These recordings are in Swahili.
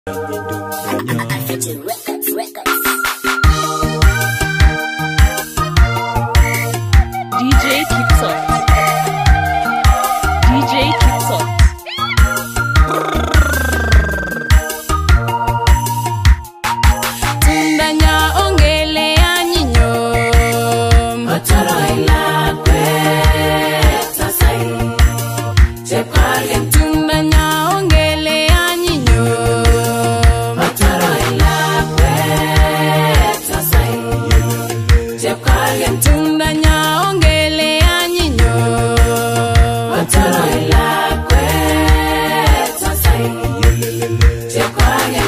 DJ Kipsot. DJ Kipsot. Tundanya ongele anyinyo. Otoro ila kweta sai. Jepale tundanya ongele anyinyo. Otoro ila kweta sai. Jepale tundanya ongele anyinyo. Otoro ila kweta sai. Jepale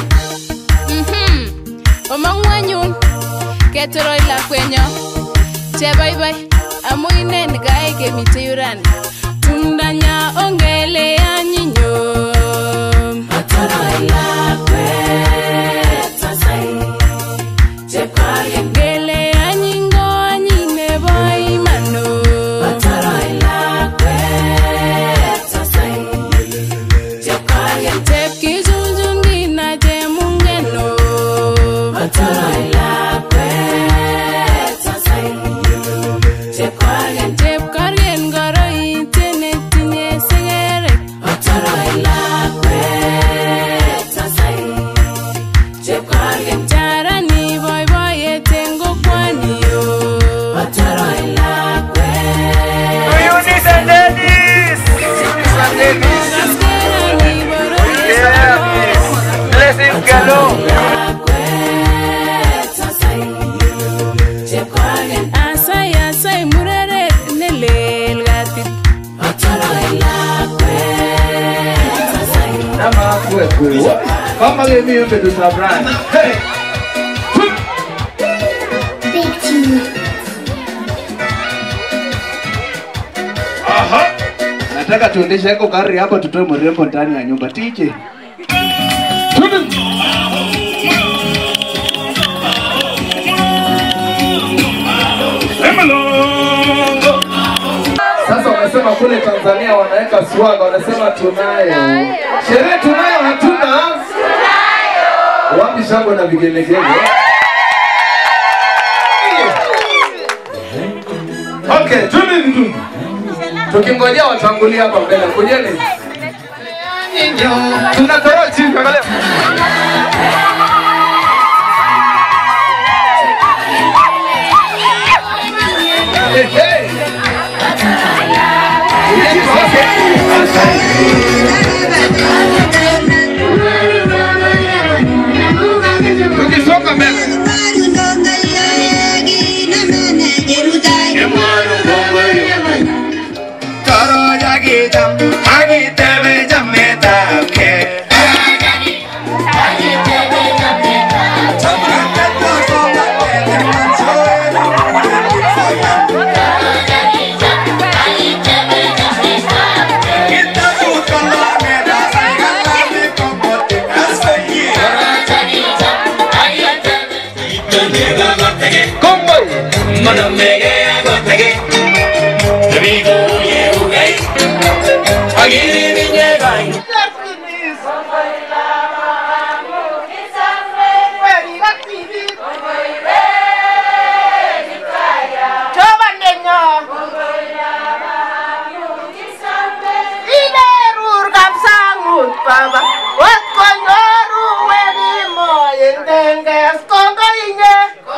Omangwanyun ketoro ila kwenyo Bye bye amuine nigae kemite yuran Tundanya ongele anyinyo Otoro ila kweta sai Jepale ngele anyingo anyine boy mano Otoro ila kweta sai Jepale tepki junjundi na jemungeno Otoro ila kweta sai Jepkargen goro itene tinye segere Otoro ila kweta sai Jepkargen charani boy boy etengo kwani yo Otoro ila kweta Do you need a ladies? Yeah, blessings galore. Asay murere nelel gatit Otoro ila kweta sai Nama kwetu. Kama gemi yumbe tusabrani. Hey! Big team. Aha! Nataka tuendeshe eko gari hapa tutoe mrembo ndani ya nyumba. TJ. Sasa wanasema kule Tanzania wanaweka swaga, wanasema tunayo. Sherehe tunayo hatuna? Tunayo. Wapi shangwe na vigelegele? Okay, tuni. Tukingojea watangulia hapa mbele. Kujeni. Tunatoroa chini angalia. Hey. Tukisonga mbele. Toro jagi jam, agi tebe jameta ke. Mana mege agotege, vivo ye ugai, agiri vinye gai. Baba, what konyoru weni mo yendenges kongo inye.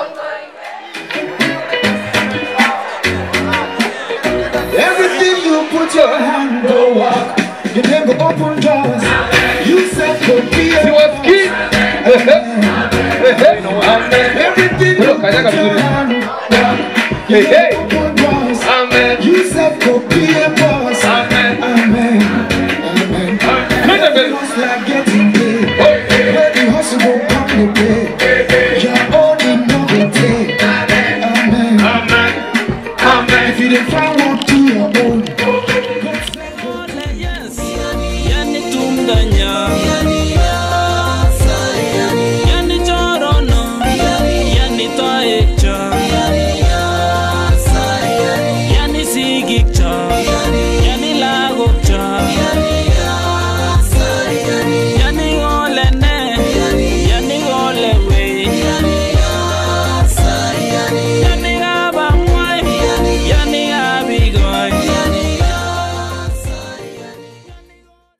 Everything you put your hand go walk. You never open doors. You said could be a Siwaski. everything you put your hand go walk. Hey.